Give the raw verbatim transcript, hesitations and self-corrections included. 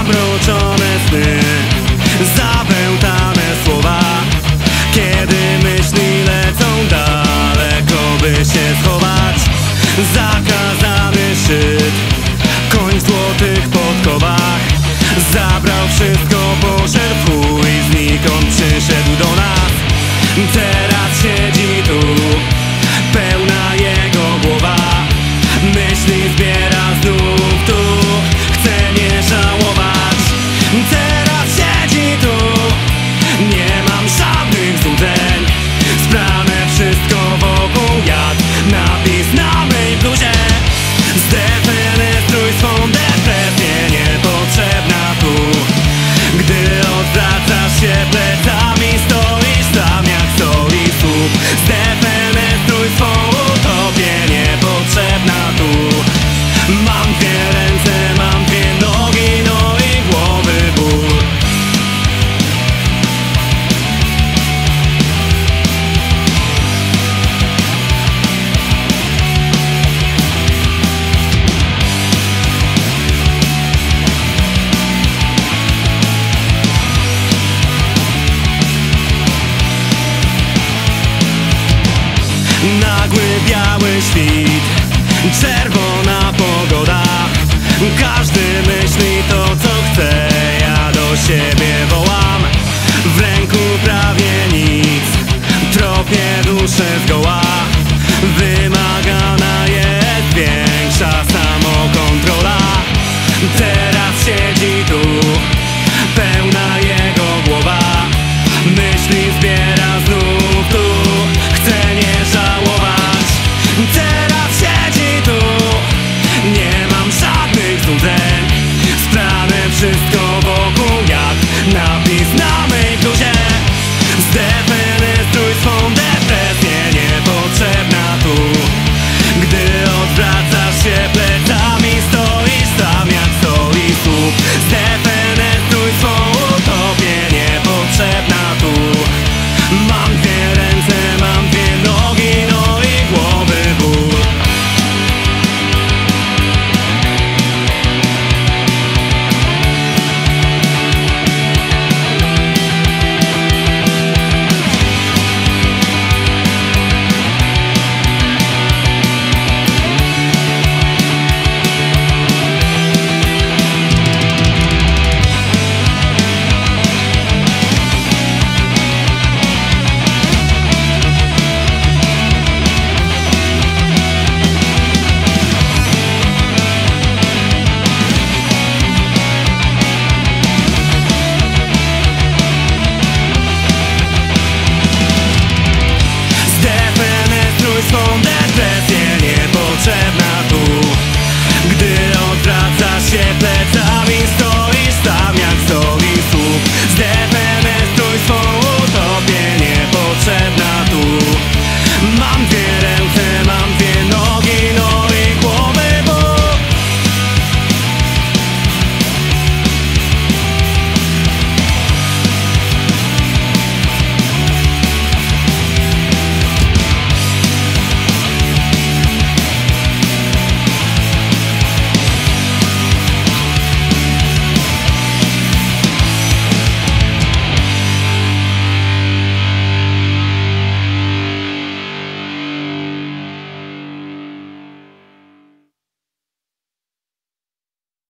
zamroczone sny, zapętane słowa. Kiedy myśli lecą daleko, by się schować, zakazany szczyt, koń w złotych podkowach zabrał wszystko, poszedł w chuj, znikąd przyszedł do nas. Teraz siedzi tu, pełna jego głowa, myśli zbiera znów tu, chce nie żałować. Teraz siedzi tu, nie mam żadnych złudzeń, sprane wszystko wokół jak napis na mej bluzie. Zdefenestruj swą depresję, niepotrzebna tu. Gdy odwracasz się plecami, stoisz tam jak stoi słup. Zdefenestruj swą utopię, niepotrzebna tu. Mam dwie ręce, mam dwie nogi, no i głowy ból. Nagły biały świt, czerwona pogoda, każdy myśli to co chce, ja do siebie wołam. W ręku prawie nic, tropię duszę zgoła.